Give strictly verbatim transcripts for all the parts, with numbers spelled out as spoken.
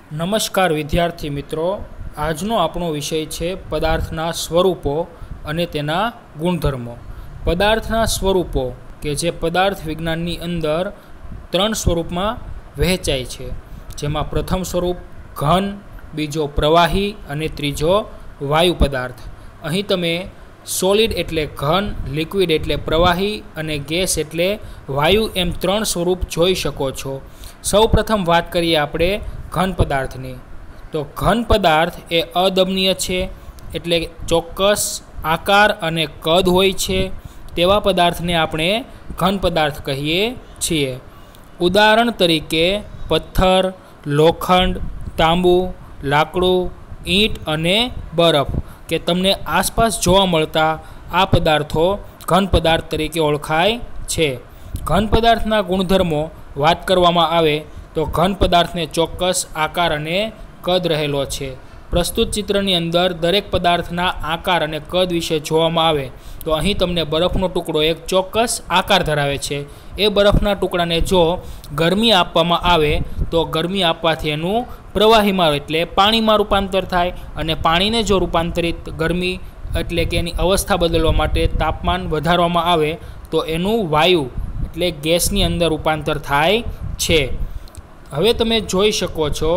નમસ્કાર વિદ્યાર્થી મિત્રો, આજનો આપણો વિષય છે પદાર્થના સ્વરૂપો અને તેના ગુણધર્મો। પદાર્થના સ્વરૂપો કે જે પદાર્થ વિજ્ઞાનની અંદર ત્રણ સ્વરૂપમાં વહેંચાય છે, જેમાં પ્રથમ સ્વરૂપ ઘન, બીજો પ્રવાહી અને ત્રીજો વાયુ પદાર્થ। અહીં તમે સોલિડ એટલે ઘન, લિક્વિડ એટલે પ્રવાહી અને ગેસ એટલે વાયુ એમ ત્રણ સ્વરૂપ જોઈ શકો છો। સૌ પ્રથમ વાત કરીએ આપણે ઘન પદાર્થની, તો ઘન પદાર્થ એ અદમનીય છે, એટલે ચોક્કસ આકાર અને કદ હોય છે તેવા પદાર્થને આપણે ઘન પદાર્થ કહીએ છીએ। ઉદાહરણ તરીકે પથ્થર, લોખંડ, તાંબુ, લાકડું, ઈંટ અને બરફ કે તમને આસપાસ જોવા મળતા આ પદાર્થો ઘન પદાર્થ તરીકે ઓળખાય છે। ઘન પદાર્થના ગુણધર્મો વાત કરવામાં આવે તો ઘન પદાર્થને ચોક્કસ આકાર અને કદ રહેલો છે। પ્રસ્તુત ચિત્રની અંદર દરેક પદાર્થના આકાર અને કદ વિશે જોવામાં આવે તો અહીં તમને બરફનો ટુકડો એક ચોક્કસ આકાર ધરાવે છે। એ બરફના ટુકડાને જો ગરમી આપવામાં આવે તો ગરમી આપવાથી એનું પ્રવાહીમાં એટલે પાણીમાં રૂપાંતર થાય, અને પાણીને જો રૂપાંતરિત ગરમી એટલે કે એની અવસ્થા બદલવા માટે તાપમાન વધારવામાં આવે તો એનું વાયુ એટલે ગેસની અંદર રૂપાંતર થાય છે। હવે તમે જોઈ શકો છો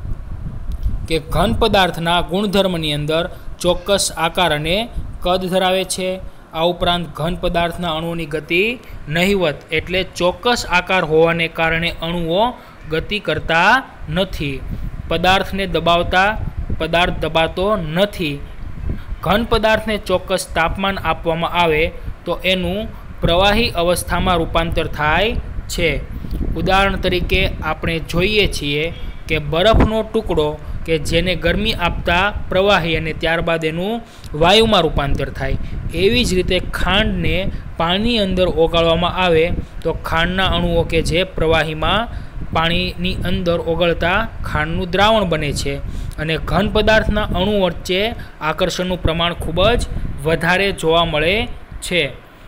કે ઘન પદાર્થના ગુણધર્મની અંદર ચોક્કસ આકાર અને કદ ધરાવે છે। આ ઉપરાંત ઘન પદાર્થના અણુઓની ગતિ નહિવત એટલે ચોક્કસ આકાર હોવાને કારણે અણુઓ ગતિ કરતા નથી। પદાર્થને દબાવતા પદાર્થ દબાતો નથી। ઘન પદાર્થને ચોક્કસ તાપમાન આપવામાં આવે તો એનું પ્રવાહી અવસ્થામાં રૂપાંતર થાય છે। ઉદાહરણ તરીકે આપણે જોઈએ છીએ કે બરફનો ટુકડો કે જેને ગરમી આપતા પ્રવાહી અને ત્યારબાદ એનું વાયુમાં રૂપાંતર થાય, એવી જ રીતે ખાંડને પાણી અંદર ઓગાળવામાં આવે તો ખાંડના અણુઓ કે જે પ્રવાહીમાં પાણીની અંદર ઓગળતા ખાંડનું દ્રાવણ બને છે, અને ઘન પદાર્થના અણુ વચ્ચે આકર્ષણનું પ્રમાણ ખૂબ જ વધારે જોવા મળે છે।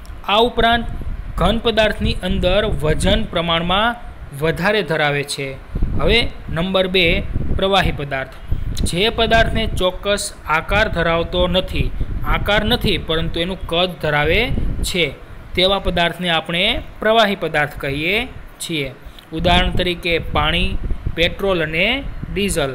આ ઉપરાંત ઘન પદાર્થની અંદર વજન પ્રમાણમાં વધારે ધરાવે છે। હવે નંબર બે, પ્રવાહી પદાર્થ। જે પદાર્થને ચોક્કસ આકાર ધરાવતો નથી, આકાર નથી પરંતુ એનું કદ ધરાવે છે તેવા પદાર્થને આપણે પ્રવાહી પદાર્થ કહીએ છીએ। ઉદાહરણ તરીકે પાણી, પેટ્રોલ અને ડીઝલ।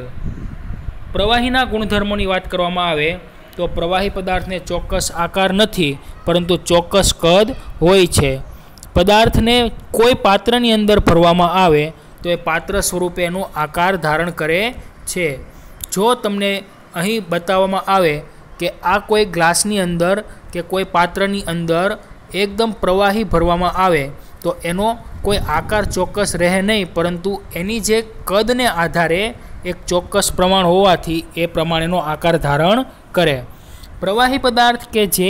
પ્રવાહીના ગુણધર્મોની વાત કરવામાં આવે તો પ્રવાહી પદાર્થને ચોક્કસ આકાર નથી પરંતુ ચોક્કસ કદ હોય છે। પદાર્થને કોઈ પાત્રની અંદર ભરવામાં આવે તો એ પાત્ર સ્વરૂપે એનો આકાર ધારણ કરે છે। જો તમને અહીં બતાવવામાં આવે કે આ કોઈ ગ્લાસની અંદર કે કોઈ પાત્રની અંદર એકદમ પ્રવાહી ભરવામાં આવે તો એનો કોઈ આકાર ચોક્કસ રહે નહીં, પરંતુ એની જે કદને આધારે એક ચોક્કસ પ્રમાણ હોવાથી એ પ્રમાણેનો આકાર ધારણ કરે। પ્રવાહી પદાર્થ કે જે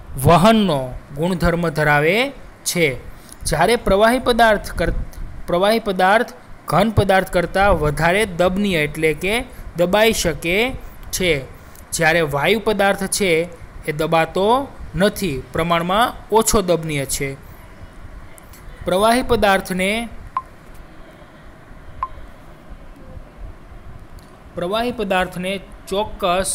વહનનો ગુણધર્મ ધરાવે છે, જ્યારે પ્રવાહી પદાર્થ કર પ્રવાહી પદાર્થ ઘન પદાર્થ કરતાં વધારે દબનીય એટલે કે દબાઈ શકે છે, જ્યારે વાયુ પદાર્થ છે એ દબાતો નથી, પ્રમાણમાં ઓછો દબનીય છે। પ્રવાહી પદાર્થને પ્રવાહી પદાર્થને ચોક્કસ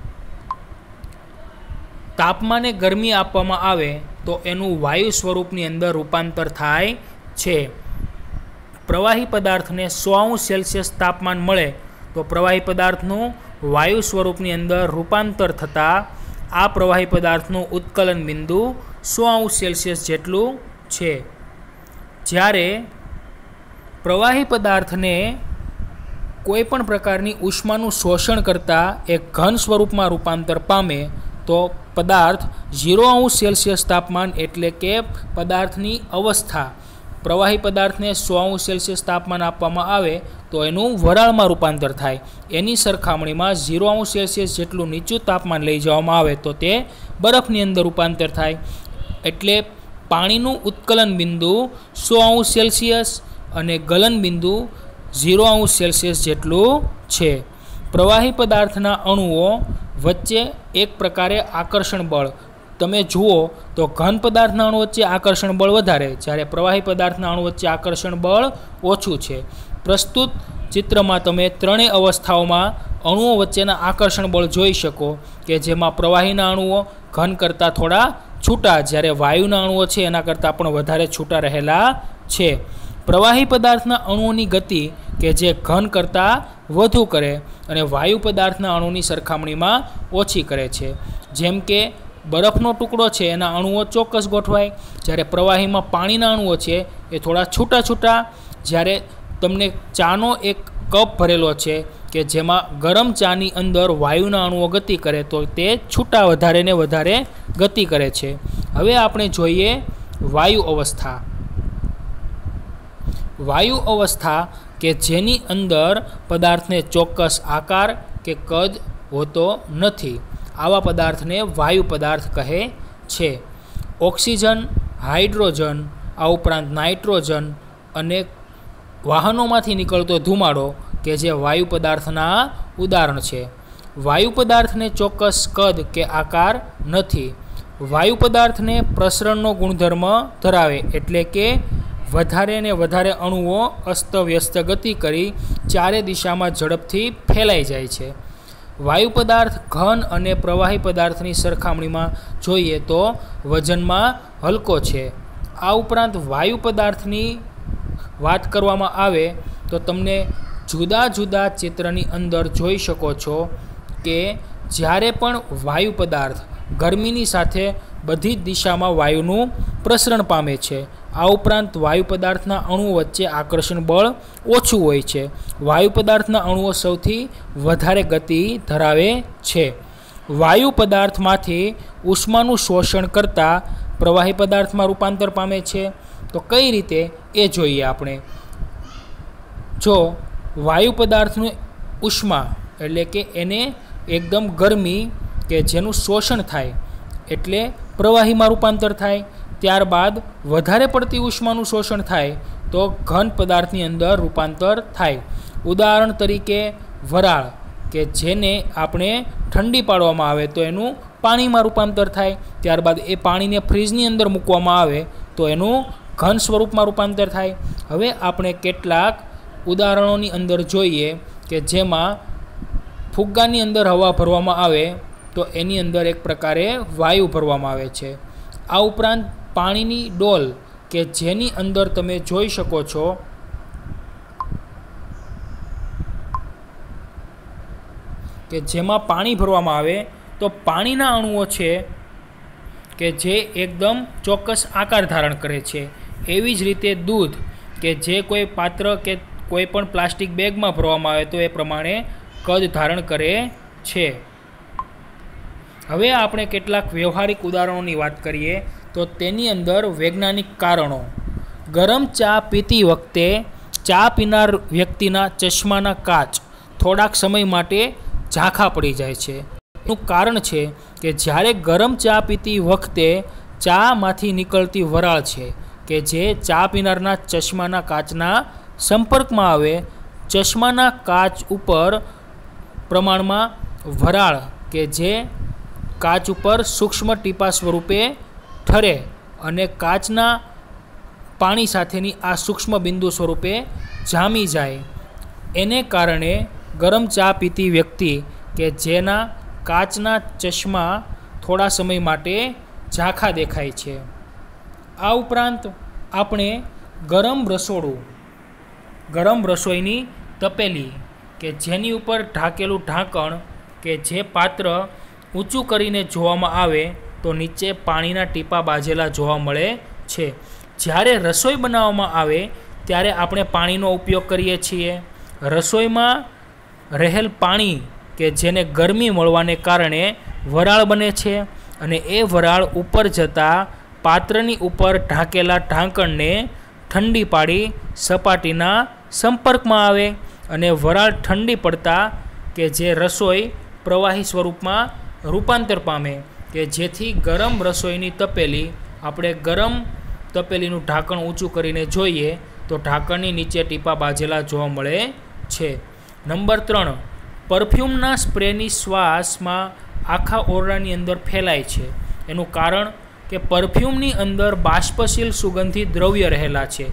તાપમાને ગરમી આપવામાં આવે તો એનું વાયુ સ્વરૂપની અંદર રૂપાંતર થાય છે। પ્રવાહી પદાર્થને સો અંશ સેલ્સિયસ તાપમાન મળે તો પ્રવાહી પદાર્થનું વાયુ સ્વરૂપની અંદર રૂપાંતર થતાં આ પ્રવાહી પદાર્થનું ઉત્કલન બિંદુ સો અંશ સેલ્સિયસ જેટલું છે। જ્યારે પ્રવાહી પદાર્થને કોઈ પણ પ્રકારની ઉષ્માનું શોષણ કરતાં એક ઘન સ્વરૂપમાં રૂપાંતર પામે તો પદાર્થ ઝીરો અંશ સેલ્સિયસ તાપમાન એટલે કે પદાર્થની અવસ્થા પ્રવાહી પદાર્થને સો અંશ સેલ્સિયસ તાપમાન આપવામાં આવે તો એનું વરાળમાં રૂપાંતર થાય, એની સરખામણીમાં ઝીરો અંશ સેલ્સિયસ જેટલું નીચું તાપમાન લઈ જવામાં આવે તો તે બરફની અંદર રૂપાંતર થાય। એટલે પાણીનું ઉત્કલન બિંદુ સો અંશ સેલ્સિયસ અને ગલન બિંદુ ઝીરો અંશ સેલ્સિયસ જેટલું છે। પ્રવાહી પદાર્થના અણુઓ વચ્ચે એક પ્રકારે આકર્ષણ બળ તમે જુઓ તો ઘન પદાર્થના અણુ વચ્ચે આકર્ષણ બળ વધારે, જ્યારે પ્રવાહી પદાર્થના અણુ વચ્ચે આકર્ષણ બળ ઓછું છે। પ્રસ્તુત ચિત્રમાં તમે ત્રણેય અવસ્થાઓમાં અણુઓ વચ્ચેના આકર્ષણ બળ જોઈ શકો કે જેમાં પ્રવાહીના અણુઓ ઘન કરતાં થોડા છૂટા, જ્યારે વાયુના અણુઓ છે એના કરતાં પણ વધારે છૂટા રહેલા છે. પ્રવાહી પદાર્થના અણુઓની ગતિ કે જે ઘન કરતાં વધુ કરે અને વાયુ પદાર્થના અણુની સરખામણીમાં ઓછી કરે છે. જેમ કે બરફનો ટુકડો છે એના અણુઓ ચોક્કસ ગોઠવાય, જ્યારે પ્રવાહીમાં પાણીના અણુઓ છે એ થોડા છૂટા છૂટા. જ્યારે તમને ચાનો એક કપ ભરેલો છે કે જેમાં ગરમ ચાની અંદર વાયુના અણુઓ ગતિ કરે તો તે છૂટા વધારે ને વધારે ગતિ કરે છે. હવે આપણે જોઈએ વાયુ અવસ્થા. વાયુ અવસ્થા કે જેની અંદર પદાર્થને ચોક્કસ આકાર કે કદ હોતો નથી, આવા પદાર્થને વાયુ પદાર્થ કહે છે. ઓક્સિજન, હાઇડ્રોજન, આ ઉપરાંત નાઇટ્રોજન અને વાહનોમાંથી નીકળતો ધુમાડો કે જે વાયુ પદાર્થના ઉદાહરણ છે. વાયુ પદાર્થને ચોક્કસ કદ કે આકાર નથી. વાયુ પદાર્થને પ્રસરણનો ગુણધર્મ ધરાવે, એટલે કે વધારે ને વધારે અણુઓ અસ્તવ્યસ્ત ગતિ કરી ચારે દિશામાં ઝડપથી ફેલાઈ જાય છે. વાયુ પદાર્થ ઘન અને પ્રવાહી પદાર્થની સરખામણીમાં જોઈએ તો વજનમાં હલકો છે. આ ઉપરાંત વાયુ પદાર્થની વાત કરવામાં આવે તો તમને જુદા જુદા ચિત્રની અંદર જોઈ શકો છો કે જ્યારે પણ વાયુ પદાર્થ ગરમીની સાથે બધી જ દિશામાં વાયુનું પ્રસરણ પામે છે. આ ઉપરાંત વાયુ પદાર્થના અણુઓ વચ્ચે આકર્ષણ બળ ઓછું હોય છે. વાયુ પદાર્થના અણુઓ સૌથી વધારે ગતિ ધરાવે છે. વાયુ પદાર્થમાંથી ઉષ્માનું શોષણ કરતાં પ્રવાહી પદાર્થમાં રૂપાંતર પામે છે. તો કઈ રીતે એ જોઈએ આપણે. જો વાયુ પદાર્થનું ઉષ્મા એટલે કે એને એકદમ ગરમી કે જેનું શોષણ થાય એટલે પ્રવાહીમાં રૂપાંતર થાય, ત્યારબાદ વધારે પડતી ઉષ્માનું શોષણ થાય તો ઘન પદાર્થની અંદર રૂપાંતર થાય. ઉદાહરણ તરીકે વરાળ કે જેને આપણે ઠંડી પાડવામાં આવે તો એનું પાણીમાં રૂપાંતર થાય, ત્યારબાદ એ પાણીને ફ્રીજની અંદર મૂકવામાં આવે તો એનું ઘન સ્વરૂપમાં રૂપાંતર થાય. હવે આપણે કેટલાક ઉદાહરણોની અંદર જોઈએ કે જેમાં ફુગ્ગાની અંદર હવા ભરવામાં આવે તો એની અંદર એક પ્રકારે વાયુ ભરવામાં આવે છે. આ ઉપરાંત પાણીની ડોલ કે જેની અંદર તમે જોઈ શકો છો કે જેમાં પાણી ભરવામાં આવે તો પાણીના અણુઓ છે કે જે એકદમ ચોક્કસ આકાર ધારણ કરે છે. એવી જ રીતે દૂધ કે જે કોઈ પાત્ર કે કોઈ પણ પ્લાસ્ટિક બેગમાં ભરવામાં આવે તો એ પ્રમાણે કદ ધારણ કરે છે. હવે આપણે કેટલાક વ્યવહારિક ઉદાહરણોની વાત કરીએ તો તેની અંદર વૈજ્ઞાનિક કારણો. ગરમ ચા પીતી વખતે ચા પીનાર વ્યક્તિના ચશ્માના કાચ થોડાક સમય માટે ઝાંખા પડી જાય છે. એનું કારણ છે કે જ્યારે ગરમ ચા પીતી વખતે ચામાંથી નીકળતી વરાળ છે કે જે ચા પીનારના ચશ્માના કાચના સંપર્કમાં આવે, ચશ્માના કાચ ઉપર પ્રમાણમાં વરાળ કે જે કાચ ઉપર સૂક્ષ્મ ટીપા સ્વરૂપે ઠરે અને કાચના પાણી સાથેની આ સૂક્ષ્મ બિંદુ સ્વરૂપે જામી જાય. એને કારણે ગરમ ચા પીતી વ્યક્તિ કે જેના કાચના ચશ્મા થોડા સમય માટે ઝાંખા દેખાય છે. આ ઉપરાંત આપણે ગરમ રસોડું, ગરમ રસોઈની તપેલી કે જેની ઉપર ઢાંકેલું ઢાંકણ કે જે પાત્ર ઊંચું કરીને જોવામાં આવે તો નીચે પાણીના ટીપા બાજેલા જોવા મળે છે. જ્યારે રસોઈ બનાવવામાં આવે ત્યારે આપણે પાણીનો ઉપયોગ કરીએ છીએ. રસોઈમાં રહેલ પાણી કે જેને ગરમી મળવાને કારણે વરાળ બને છે અને એ વરાળ ઉપર જતાં પાત્રની ઉપર ઢાંકેલા ઢાંકણને ઠંડી પાડી સપાટીના સંપર્કમાં આવે અને વરાળ ઠંડી પડતા કે જે રસોઈ પ્રવાહી સ્વરૂપમાં રૂપાંતર પામે કે જેથી ગરમ રસોઈની તપેલી આપણે ગરમ તપેલીનું ઢાંકણ ઊંચું કરીને જોઈએ તો ઢાંકણની નીચે ટીપા બાજેલા જોવા મળે છે. નંબર ત્રણ, પરફ્યુમના સ્પ્રેની શ્વાસમાં આખા ઓરડાની અંદર ફેલાય છે. એનું કારણ કે પરફ્યુમની અંદર બાષ્પશીલ સુગંધી દ્રવ્ય રહેલા છે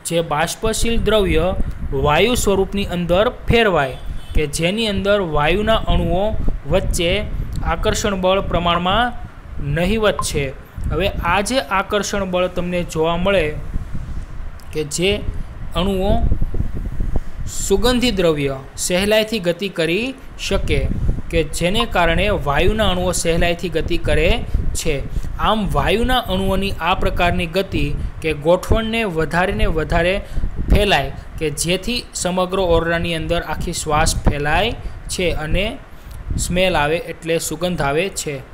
જે બાષ્પશીલ દ્રવ્ય વાયુ સ્વરૂપની અંદર ફેરવાય કે જેની અંદર વાયુના અણુઓ વચ્ચે આકર્ષણ બળ પ્રમાણમાં નહિવત છે. હવે આ જે આકર્ષણ બળ તમને જોવા મળે કે જે અણુઓ સુગંધી દ્રવ્ય સહેલાઈથી ગતિ કરી શકે કે જેને કારણે વાયુના અણુઓ સહેલાઈથી ગતિ કરે છે. આમ વાયુના અણુઓની આ પ્રકારની ગતિ કે ગોઠવણને વધારે ને વધારે ફેલાય કે જેથી સમગ્ર ઓરડાની અંદર આખી શ્વાસ ફેલાય છે અને સ્મેલ આવે એટલે સુગંધ આવે છે.